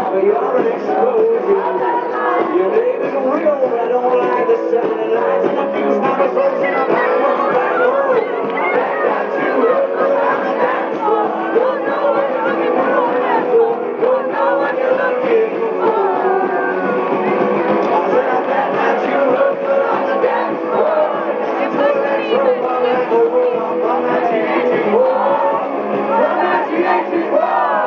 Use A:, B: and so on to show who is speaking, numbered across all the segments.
A: Bobby, you're an explosion. Your name is real, but I don't like the sound of lights and the fuse. Now it's floating up high on the back road. I got you hooked on the dance floor. Don't know what you're looking for on that floor. Don't know what you're looking for. I said I bet that you hooked on the dance floor. It's a electro bomb like a robot from 1984. From 1984.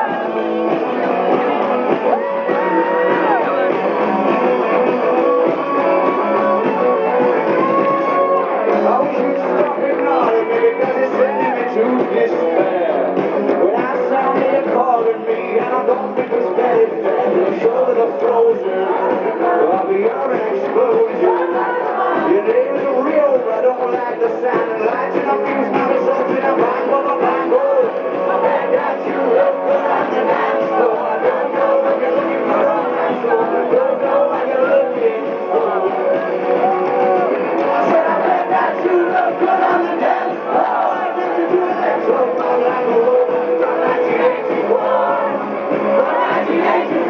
A: When I sound you calling me, and I don't think it's very fair. You'll show the frozen. I'll be your explosion. Your name is real, but I don't like the sound of lights and the fuse. Now it's open up, bang, bang, bang, bang. I bet that you look good on the dance floor. I don't know what you're looking for on that floor. I don't know what you're looking for. I said I bet that you look good on the dance floor. So far like a woman from 1984, from 1984.